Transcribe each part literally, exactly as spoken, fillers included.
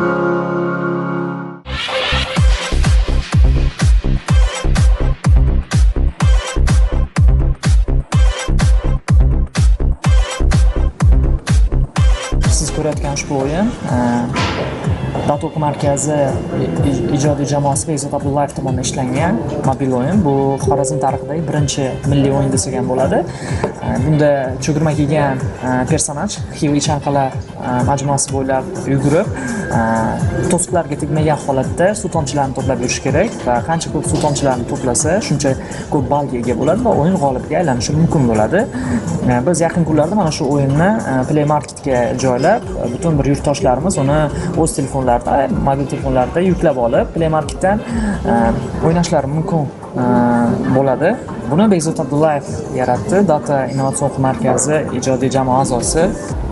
Siz ko'rayotgan ushbu o'yin Data o'quv markazi ijodiy jamoasi Bekzod Abdullayev tomonidan ishlangan mobil o'yin. Bu Xorazm tarixidagi birinchi milliy o'yin desak ham bo'ladi. Bunda cho'girma kiygan personaj Xivi chanqalar majmuasi bo'ylab yugurib, to'siqlarga tegmagan holatda suv tomchilarini to'plab yurish kerak va qancha ko'p suv tomchilarini to'plasa, shuncha ko'p ballga ega bo'ladi va o'yin g'olibiga aylanishi mumkin bo'ladi. Biz yaqin kunlarda mana shu o'yinni Play Marketga joylab, butun bir yurtdoshlarimiz uni o'z telefonlarida, mobil telefonlarida yuklab olib, Play Marketdan o'ynashlari mumkin bo'ladi. Buni Bekzod Abdullayev yaratdi, Data innovatsion o'quv markazi ijodiy jamoa a'zosi.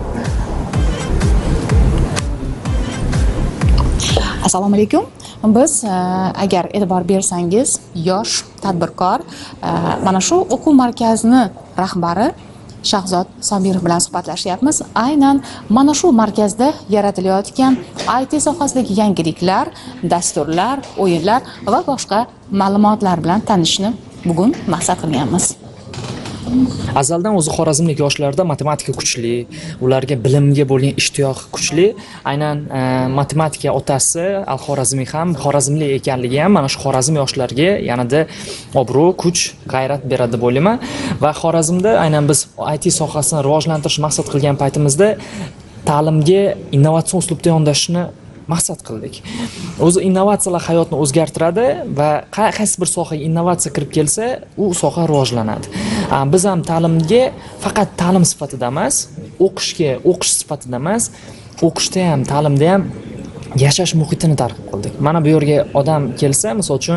Assalomu alaykum. Biz agar e'tibor bersangiz, yosh tadbirkor mana shu o'quv markazini rahbari Shahzod Sobirov bilan suhbatlashyapmiz. Aynan mana shu markazda yaratilayotgan I T sohasidagi yangiliklar, dasturlar, o'yinlar va boshqa ma'lumotlar bilan tanishishni bugun maqsad qilganmiz. Azaldan o'zi xorazmlik yoshlarda matematika kuchli, ularga bilimga bo'lgan ishtiyoq kuchli. Aynan matematika otasi Al-Xorazmiy ham xorazmlik ekanligi ham mana shu Xorazm yoshlarga yanada obro', kuch, g'ayrat beradi deb o'ylayman. Va Xorazmda aynan biz I T sohasini rivojlantirish maqsad qilgan paytimizda ta'limga innovatsion uslubda yondashishni maqsad qildik. O'zi innovatsiyalar hayotni o'zgartiradi va qaysi bir sohaga innovatsiya kirib kelsa, u soha rivojlanadi. Biz ham ta'limga faqat ta'lim sifatida emas, o'qishga o'qish sifatida emas, o'qishda ham, ta'limda ham yashash muhitini targ'ib qildik. Mana bu yerga odam kelsa, misol uchun,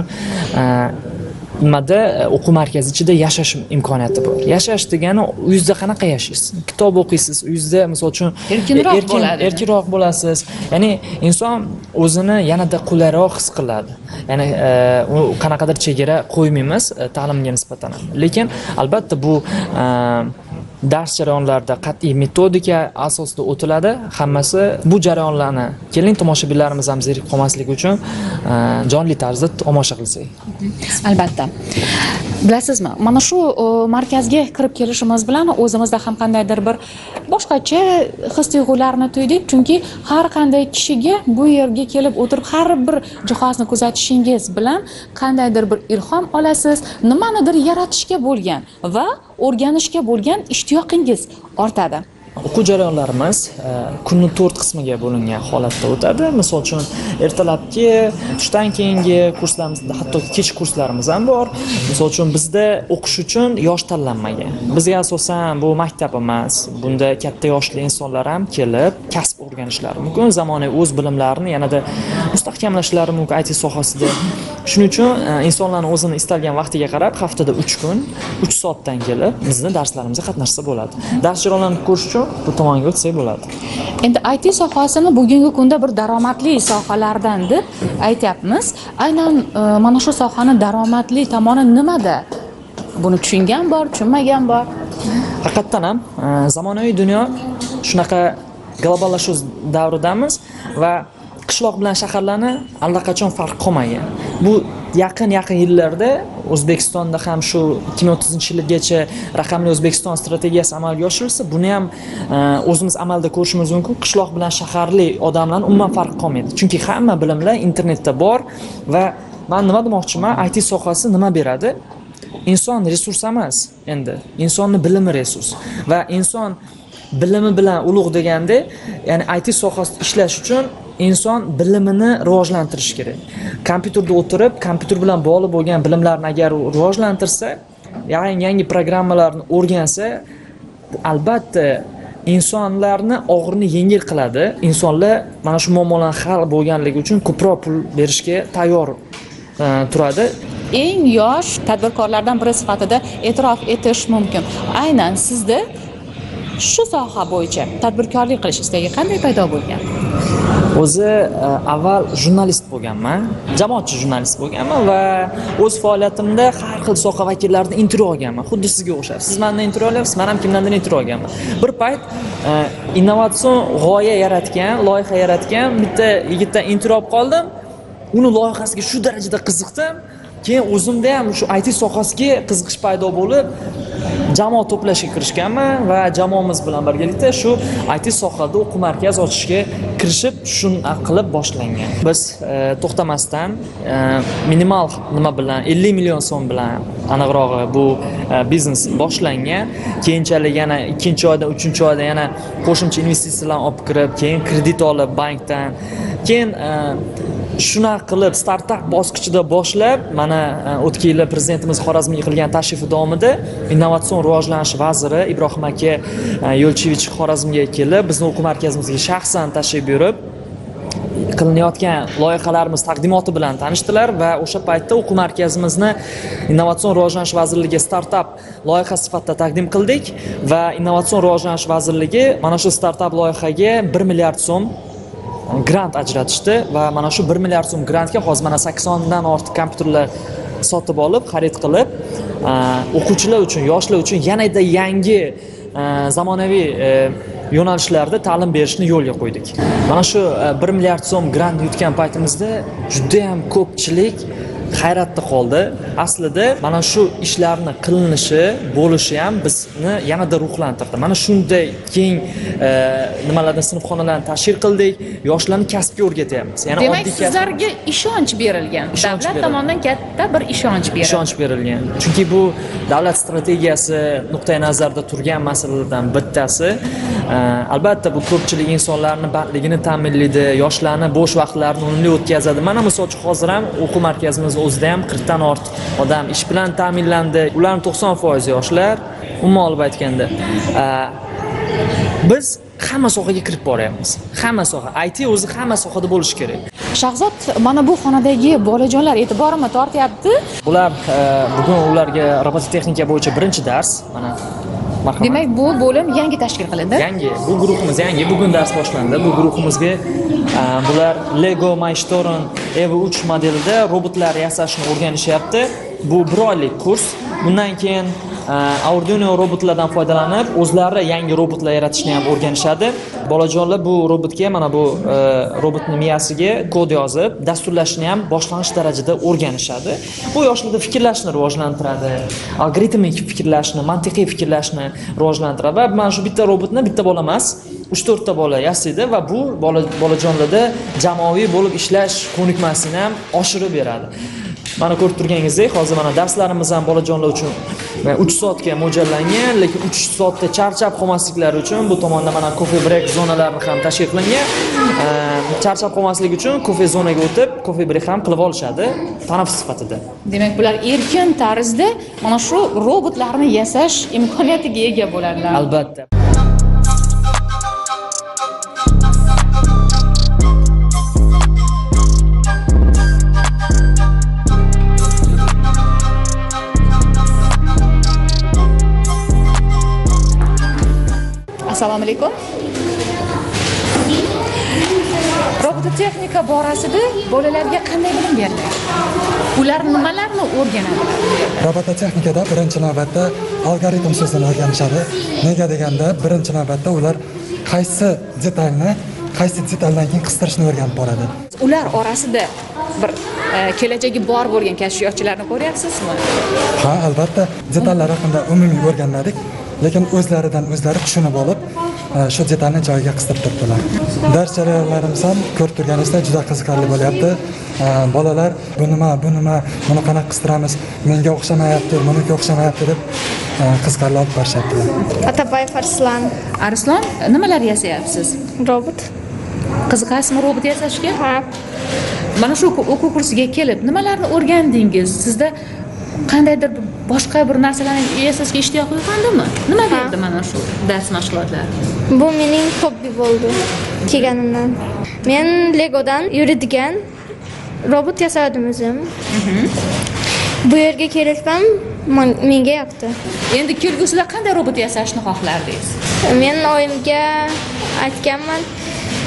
nimada o'quv markazi ichida yashash imkoniyati bor. Yashash degani uyingizda qanaqa yashaysiz? Kitob o'qiysiz, uyingizda misol uchun erkinroq bo'ladi. Erkinroq bo'lasiz. Ya'ni inson o'zini yanada qulayroq his qiladi. Ya'ni u qanaqadir chegara qo'ymaymiz ta'limga nisbatan. Lekin albatta bu dars jarayonlarida qat'iy metodika asosida o'tiladi. Hammasi bu jarayonlarni keling tomoshabinlarimiz ham zerikib qolmasligi uchun jonli tarzda tomosha qilsak. Albatta. Bilasizmi, mana shu markazga kirib kelishimiz bilan o'zimizda ham qandaydir bir boshqacha his-tuyg'ularni tuydik, chunki har qanday kishiga bu yerga kelib o'tirib har bir jihozni kuzatishingiz bilan qandaydir bir ilhom olasiz, nimanidir yaratishga bo'lgan va o'rganishga bo'lgan ishtiyoqingiz ortadi. O'quv jarayonlarimiz kunning to'rt qismiga bo'lingan holatda o'tadi. Misol uchun, ertalabki, tushdan keyingi kurslarimiz, hatto kech kurslarimiz ham bor. Misol uchun, bizda o'qish uchun yosh tanlanmagan. Bizga asosan bu maktab emas. Bunda katta yoshli insonlar ham kelib, kasb o'rganishlari mumkin, zamonaviy o'z bilimlarini yanada mustahkamlashlari mumkin I T sohasida. Shuning uchun insonlarning o'zini istalgan vaqtiga qarab, haftada uch kun, uch soatdan kelib, bizning darslarimizga qatnashsa bo'ladi. Dars jarayonlarini ko'rish uchun bu tomonga o'tsak bo'ladi. Endi I T sohasini bugungi kunda bir daromadli sohalardan deb aytyapmiz. Aynan mana shu sohani daromadli tomoni nimada? Buni tushungan bor, tushunmagan bor. Haqiqatan ham zamonaviy dunyo shunaqa globallashuv davridamiz va qishloq bilan shaharlarni allaqachon farq qolmagan. Bu yaqin-yaqin yillarda O'zbekistonda ham shu ikki ming o'ttizinchi yilgacha raqamli O'zbekiston strategiyasi amalga oshirilsa, buni ham o'zimiz amalda ko'rishimiz mumkin. Qishloq bilan shaharli odamlar umuman farq qolmaydi. Chunki hamma bilimlar internetda bor va men nima demoqchiman, I T sohasi nima beradi? Inson resurs emas, endi insonning bilimi resurs va inson bilimi bilan ulug' deganda, ya'ni I T sohasida ishlash uchun inson bilimini rivojlantirish kerak. Kompyuterda o'tirib, kompyuter bilan bog'liq bo'lgan bilimlarni agar u rivojlantirsa, ya'ni yangi programmalarni o'rgansa, albatta insonlarni og'irini yengil qiladi. Insonlar mana shu muammolarni hal bo'lganligi uchun ko'proq pul berishga tayyor turadi. Eng yosh tadbirkorlardan biri sifatida e'tirof etish mumkin. Aynan sizda shu soha bo'yicha tadbirkorlik qilish istagi qanday paydo bo'lgan? O'zi avval jurnalist bo'lganman, jamoatchi jurnalist bo'lganman va o'z faoliyatimda har xil soha vakillaridan intervyu olganman. Xuddi sizga o'xshab. Siz mendan intervyu olyapsiz, men ham kimdandir intervyu olganman. Bir payt innovatsion g'oya yaratgan, loyiha yaratgan bitta yigitdan intervyu olib qoldim. Uni loyihasiga shu darajada qiziqdim. Keyin o'zimda ham shu I T sohasiga qiziqish paydo bo'lib, jamoa to'plashga kirishganman va jamoamiz bilan birgalikda shu I T sohada o'quv markazi ochishga kirishib, shuni qilib boshlangan. Biz e, to'xtamasdan e, minimal nima bilan ellik million so'm bilan aniqrog'i bu e, biznes boshlangan. Keyinchalik yana ikkinchi oyda, uchinchi oyda yana qo'shimcha investitsiyalar olib kirib, keyin kredit olib bankdan, keyin e, shuna qilib startap bosqichida boshlab, mana o'tgan yili prezidentimiz Xorazmga qilgan tashrifi davomida innovatsion rivojlanish vaziri Ibrohim aka Yo'lchivich Xorazmga kelib, bizning o'quv markazimizga shaxsan tashrif buyurib, qilinayotgan loyihalarimiz taqdimoti bilan tanishdilar va o'sha paytda o'quv markazimizni Innovatsion rivojlanish vazirligiga startap loyiha sifatida taqdim qildik va Innovatsion rivojlanish vazirligi mana shu startap loyihaga bir milliard so'm grant ajratishdi va mana shu bir milliard so'm grantga hozir mana saksondan ortiq kompyuterlar sotib olib, xarid qilib, o'quvchilar uchun, yoshlar uchun yanada yangi zamonaviy yo'nalishlarda ta'lim berishni yo'lga qo'ydik. Mana shu bir milliard so'm grant yutgan paytimizda juda ham ko'pchilik hayratda qoldi. Aslida mana shu ishlarni qilinishi, bo'lishi ham bizni yanada ruhlantirdi. Mana shunday keng e, nimalardan sinfxonalarni tashkil qildik, yoshlarni kasbga o'rgatyapmiz. Ya'ni demak, sizlarga ishonch berilgan. Davlat tomonidan katta bir ishonch berilgan. Ishonch berilgan. Chunki bu davlat strategiyasi nuqtai nazarda turgan masalalardan bittasi. E, albatta bu ko'pchilik insonlarning bandligini ta'minlaydi, yoshlarni bo'sh vaqtlarini unumli o'tkazadi. Mana misol uchun hozir ham o'quv markazimiz o'zida ham qirqdan ortiq odam ish bilan ta'minlandi. Ularning to'qson foiz yoshlar, umuman olib aytganda. Biz hamma sohaga kirib boryapmiz. Hamma soha, I T o'zi hamma sohada bo'lishi kerak. Shahzod, mana bu xonadagi bolajonlar e'tiborimni tortyapti. Ular bugun ularga robototexnika bo'yicha birinchi dars, mana marhamat. Demak, bu bo'lim yangi tashkil qilindi. Yangi, bu guruhimiz yangi, bugun dars boshlandi. Bu guruhimizga bular Lego Maishtoron E V uch modelida robotlar yasashni o'rganishyapti. Bu bir oylik kurs. Bundan keyin Arduino robotlardan foydalanib, o'zlari yangi robotlar yaratishni ham o'rganishadi. Bolajonlar bu robotga, mana bu robotning miyasiga kod yozib, dasturlashni ham boshlang'ich darajada o'rganishadi. Bu yoshlarda fikrlashni rivojlantiradi, algoritmik fikrlashni, mantiqiy fikrlashni rivojlantiradi. Va mana shu bitta robotni bitta bola emas, uch to'rtta bola yasaydi va bu bolajonlarda jamoaviy bo'lib ishlash ko'nikmasini ham oshirib beradi. Mana ko'rib turganingizdek, hozir mana darslarimiz ham bolajonlar uchun uch soatga mo'ljallangan, lekin uch soatda charchab qolmasliklari uchun bu tomonda mana coffee break zonalarini ham tashkil qilingan. Charchab qolmaslik uchun coffee zonaga o'tib, coffee break ham qilib olishadi tanaffus sifatida. Demak, bular erkin tarzda mana shu robotlarni yasash imkoniyatiga ega bo'ladilar. Albatta. Assalomu alaykum. Robototexnika borasida bolalarga qanday bilim beriladi? Ular nimalarni o'rganadi? Robototexnikada birinchi navbatda algoritm so'zini o'rganishadi. Nega deganda, birinchi navbatda ular qaysi detalni, qaysi detaldan keyin qistirishni o'rganib boradi. Ular orasida bir e, kelajagi bor bo'lgan kashfiyotchilarni ko'ryapsizmi? Ha, albatta, detallar haqida umumiy o'rganmadik. Lekin o'zlaridan o'zlari tushunib olib, shu detalni joyiga qistirib turibdilar. Dars jarayonlarimiz ham ko'rib turganingizda juda qiziqarli bo'lyapti. Bolalar bu nima, bu nima, buni qanaqa qistiramiz, menga o'xshamayapti, bunga o'xshamayapti deb qiziqarli olib borishyaptilar. Atabayev Arslan. Arslan, nimalar yasayapsiz? Robot. Qiziqasizmi robot yasashga? Ha. Mana shu o'quv kursiga kelib, nimalarni o'rgandingiz? Sizda qandaydir boshqa bir narsalarni yasashga ishtiyoq uyg'ondimi? Nima berdi mana shu dars mashg'ulotlari? Bu mening hobbi bo'ldi kelganimdan. Men Legodan yuradigan robot yasadim o'zim. Bu yerga kelishim menga yoqdi. Endi kelgusida qanday robot yasashni xohlardingiz? Men oyimga aytganman,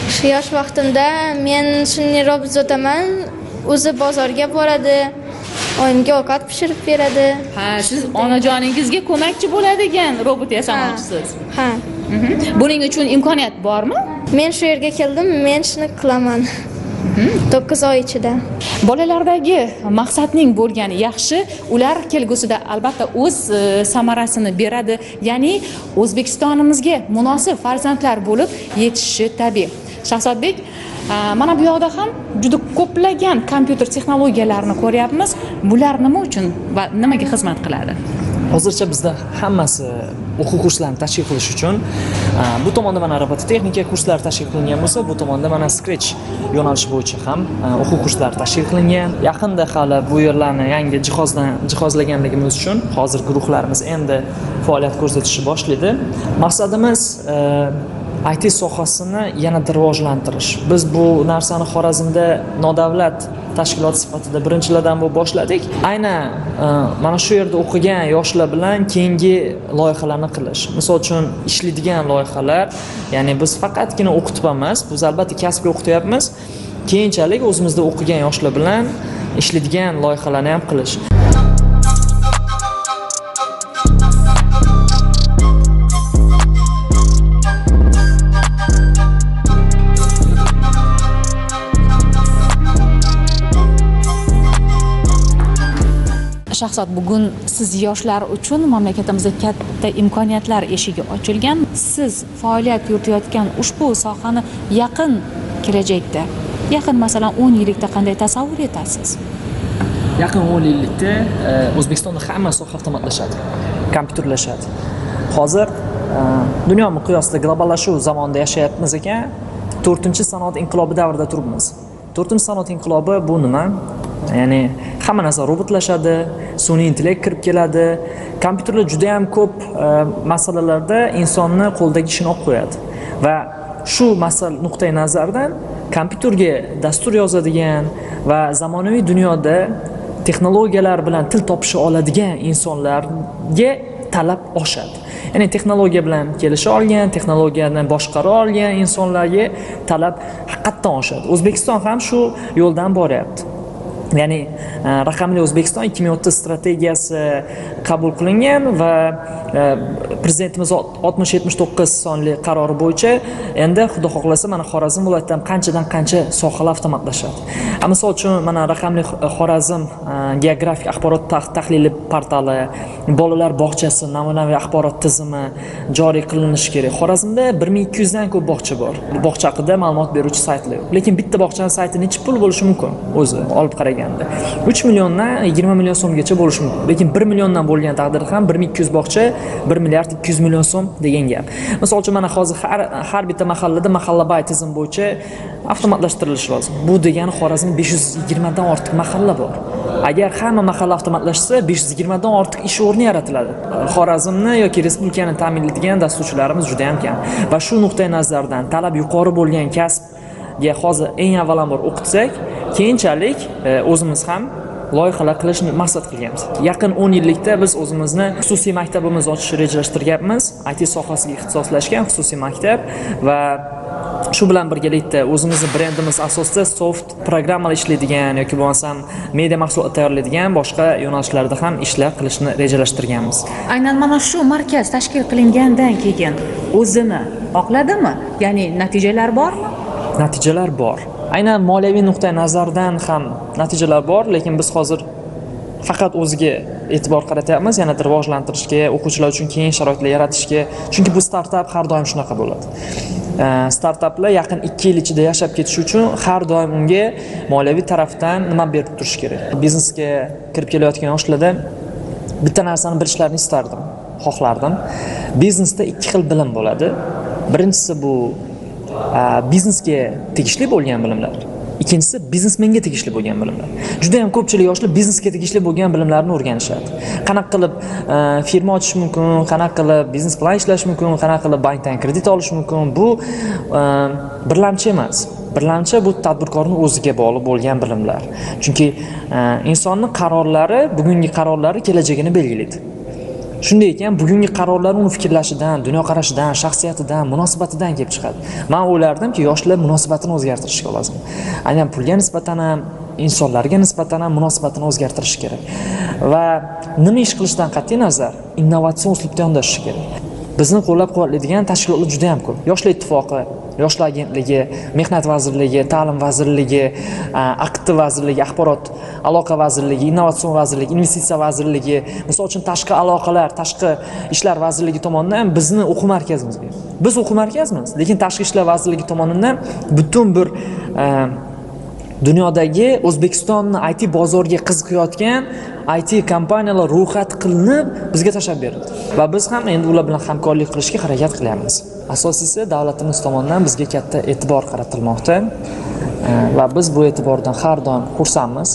Shu yosh vaqtimda men sun'iy robot sotaman. O'zi bozorga boradi, oyimga ovqat pishirib beradi. Ha, siz onajoningizga ko'makchi bo'ladigan robot yasamoqchisiz. Ha. Buning uchun imkoniyat bormi? Men shu yerga keldim, men shuni qilaman. to'qqiz oy ichida. Bolalardagi maqsadning bo'lgani yaxshi, ular kelgusida albatta o'z e, samarasini beradi. Ya'ni O'zbekistonimizga munosib farzandlar bo'lib yetishishi tabiiy. Shahzodbek, mana bu yoqda ham juda ko'plagan kompyuter texnologiyalarini ko'ryapmiz. Bular nima uchun va nimaga xizmat qiladi? Hozircha bizda hammasi o'quv kurslarini tashkil qilish uchun, bu tomonda mana robototexnika kurslari tashkil qilingan bo'lsa, bu tomonda mana Scratch yo'nalishi bo'yicha ham o'quv kurslari tashkil qilingan. Yaqinda hali bu yerlarni yangi jihozdan jihozlaganligimiz uchun hozir guruhlarimiz endi faoliyat ko'rsatishni boshlaydi. Maqsadimiz I T sohasini yanada rivojlantirish. Biz bu narsani Xorazmda nodavlat tashkilot sifatida birinchilardan bo'lib boshladik. Aynan mana shu yerda o'qigan yoshlar bilan keyingi loyihalarni qilish. Misol uchun ishlaydigan loyihalar, ya'ni biz faqatgina o'qitib emas, biz albatta kasbga o'qityapmiz. Keyinchalik o'zimizda o'qigan yoshlar bilan ishlaydigan loyihalarni ham qilish. Shahzod, bugun siz yoshlar uchun mamlakatimizda katta imkoniyatlar eshigi ochilgan. Siz faoliyat yuritayotgan ushbu sohani yaqin kelajakda, yaqin masalan o'n yillikda qanday tasavvur etasiz? Yaqin o'n yillikda O'zbekistonda hamma soha avtomatlashadi, kompyuterlashadi. Hozir dunyo miqyosida globallashuv zamonida yashayapmiz ekan, to'rtinchi sanoat inqilobi davrida turibmiz. to'rtinchi sanoat inqilobi bu nima? Ya'ni hamma narsa robotlashadi, sun'iy intellekt kirib keladi. Kompyuterlar juda ham ko'p masalalarda insonni qo'ldagi ishini olib qo'yadi. Va shu masala nuqtai nazardan kompyuterga dastur yozadigan va zamonaviy dunyoda texnologiyalar bilan til topisha oladigan insonlarga talab oshadi. Ya'ni texnologiya bilan kelisha olgan, texnologiyani boshqara olgan insonlarga talab haqiqatan oshadi. O'zbekiston ham shu yo'ldan boryapti. Ya'ni raqamli O'zbekiston ikki ming o'ttiz strategiyasi qabul qilingan va prezidentimiz oltmish yetmish to'qqiz sonli qarori bo'yicha endi xudo xohlasa mana Xorazm viloyatida ham qanchadan qancha sohalar avtomatlashadi. Misol uchun mana raqamli Xorazm geografik axborot tahlili portali, bolalar bog'chasi, namunaviy axborot tizimi joriy qilinishi kerak. Xorazmda bir ming ikki yuz dan ko'p bog'cha bor. Bog'cha haqida ma'lumot beruvchi saytlar yo'q. Lekin bitta bog'chaning sayti necha pul bo'lishi mumkin o'zi olib qarang. uch milliondan yigirma million so'mgacha bo'lishi mumkin. Lekin bir milliondan bo'lgan taqdirda ham bir ming ikki yuz bog'cha bir milliard ikki yuz million so'm degan gap. Misol uchun mana hozir har, har bitta mahallada mahalla bay tizim bo'yicha avtomatlashtirilishi lozim. Bu degani Xorazmda besh yuz yigirma dan ortiq mahalla bor. Agar hamma mahalla avtomatlashsa, besh yuz yigirma dan ortiq ish o'rni yaratiladi. Xorazmni yoki respublikani ta'minlaydigan dasturchilarimiz juda ham kam. Va shu nuqtai nazardan talab yuqori bo'lgan kasbga hozir eng avvalambor o'qitsak, keyinchalik o'zimiz ham loyihalar qilishni maqsad qilganmiz. Yaqin o'n yillikda biz o'zimizni xususiy maktabimizni ochishni rejalashtirganmiz. I T sohasiga ixtisoslashgan xususiy maktab va shu bilan birgalikda o'zimizning brendimiz asosida soft programmalar ishlaydigan yoki bo'lmasam media mahsulot tayyorlaydigan boshqa yo'nalishlarda ham ishlar qilishni rejalashtirganmiz. Aynan mana shu markaz tashkil qilingandan keyin o'zini oqladimi? Ya'ni natijalar bormi? Natijalar bor. Aynan moliyaviy nuqtai nazardan ham natijalar bor, lekin biz hozir faqat o'ziga e'tibor qaratyapmiz, yanada rivojlantirishga, o'quvchilar uchun keng sharoitlar yaratishga. Chunki bu startap har doim shunaqa bo'ladi. Startaplar yaqin ikki yil ichida yashab ketish uchun har doim unga moliyaviy tarafdan nima berib turish kerak. Biznesga kirib kelayotgan yoshlarda bitta narsani bilishlarini istardim, xohlardim. Biznesda ikki xil bilim bo'ladi. Birinchisi bu biznesga tegishli bo'lgan bilimlar. Ikkinchisi biznesmenga tegishli bo'lgan bilimlar. Juda ham ko'pchilik yoshlar biznesga tegishli bo'lgan bilimlarni o'rganishadi. Qanaqa qilib firma ochish mumkin, qanaqa qilib biznes bilan ishlash mumkin, qanaqa qilib bankdan kredit olish mumkin. Bu birlamchi emas. Birlamchi bu tadbirkorning o'ziga bog'liq bo'lgan bilimlar. Chunki insonning qarorlari, bugungi qarorlari kelajagini belgilaydi. Shunday ekan, bugungi qarorlar uni fikrlashidan, dunyoqarashidan, shaxsiyatidan, munosabatidan kelib chiqadi. Men o'ylardimki, yoshlar munosabatini o'zgartirishga lozim. Aynan pulga nisbatan ham, insonlarga nisbatan ham munosabatini o'zgartirish kerak. Va nima ish qilishdan qat'iy nazar, innovatsion uslubda yondashish kerak. Bizni qo'llab-quvvatlaydigan tashkilotlar juda ham ko'p. Yoshlar ittifoqi, Yoshlar agentligi, Mehnat vazirligi, Ta'lim vazirligi, Aqti vazirligi, Axborot aloqa vazirligi, Innovatsion vazirligi, Investitsiya vazirligi, misol uchun tashqi aloqalar, tashqi ishlar vazirligi tomonidan bizni o'quv markazimizga. Biz o'quv markazimiz, lekin tashqi ishlar vazirligi tomonidan butun bir dunyodagi O'zbekistonni I T bozoriga qiziqayotgan I T kompaniyalar ro'yxat qilinib bizga tashlab berildi. Va biz ham endi ular bilan hamkorlik qilishga harakat qilyapmiz. Asosiysi davlatimiz tomonidan bizga katta e'tibor qaratilmoqda va biz bu e'tibordan har doim xursandmiz.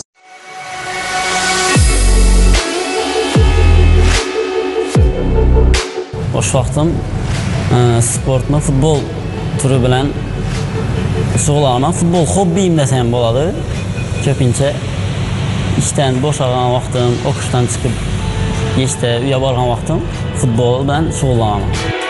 Bo'sh vaqtim sportni futbol turi bilan shug'ullanaman. Futbol hobbiyim desam bo'ladi. Ko'pincha ishdan bo'shagan vaqtim, o'qishdan chiqib kechda uyga borgan vaqtim futbol bilan shug'ullanaman.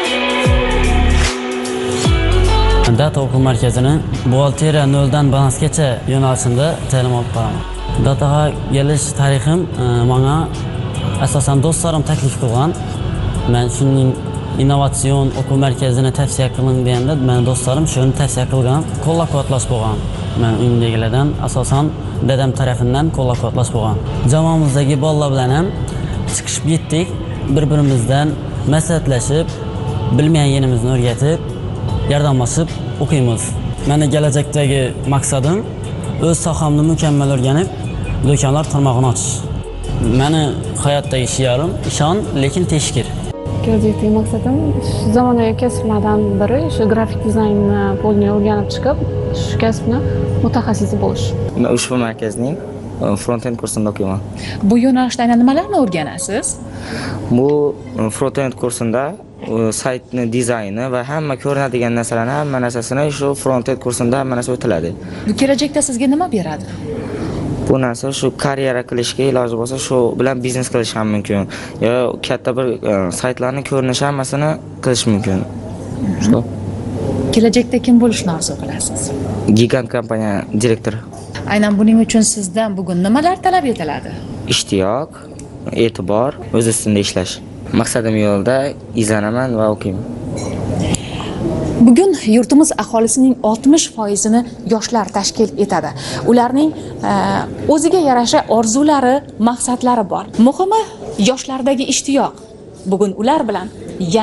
Data o'quv markazini buxgalteriya noldan balansgacha yo'nalishida ta'lim olib boraman. Dataga kelish tarixim menga asosan do'stlarim taklif qilgan. Men shuning innovatsion o'quv markazini tavsiya qiling deganda, men do'stlarim shuni tavsiya qilgan, qo'llab-quvvatlash bo'lgan. Men uyimdagilardan asosan dadam tarafidan qo'llab-quvvatlash bo'lgan. Jamoamizdagi bolalar bilan ham chiqishib ketdik, bir-birimizdan maslahatlashib, bilmagan yerimizni o'rgatib, yordamlashib o'qiymiz. Meni kelajakdagi maqsadim o'z sohamni mukammal o'rganib, do'konlar tarmog'ini ochish. Meni hayotdagi shiyorim ishon, lekin teshkir. Kelajakdagi maqsadim zamonaviy kasblardan biri shu grafik dizaynni bo'lgan o'rganib chiqib, shu kasbni mutaxassisi bo'lish. Men ushbu markazning front-end kursini o'qiyman. Bu yo'nalishda aynan nimalarni o'rganasiz? Bu front-end kursida saytni dizayni va hamma ko'rinadigan narsalarni, hamma narsasini shu front-end kursida hamma narsa o'tiladi. Bu kelajakda sizga nima beradi? Bu narsa shu karyera qilishga iloji bo'lsa, shu bilan biznes qilish ham mumkin. Yo katta bir saytlarni ko'rinishi hammasini qilish mumkin. Shu. Kelajakda kim bo'lishni orzu qilasiz? Gigant kompaniya direktori. Aynan buning uchun sizdan bugun nimalar talab etiladi? Ishtiyoq, e'tibor, o'z ustida ishlash. Maqsadim yo'lda izlanaman va o'qiyman. Bugun yurtimiz aholisining oltmish foizini yoshlar tashkil etadi. Ularning o'ziga yarasha orzulari, maqsadlari bor. Muhimi yoshlardagi ishtiyoq. Bugun ular bilan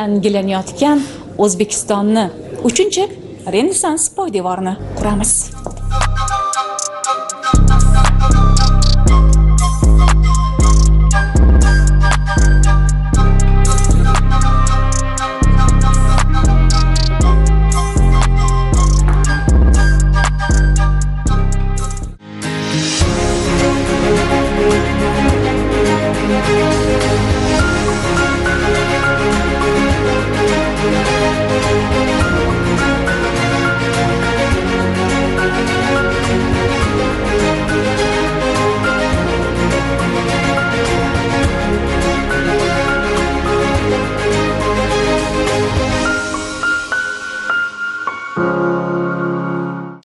yangilanayotgan O'zbekistonni uchinchi Renessans poydevorini quramiz.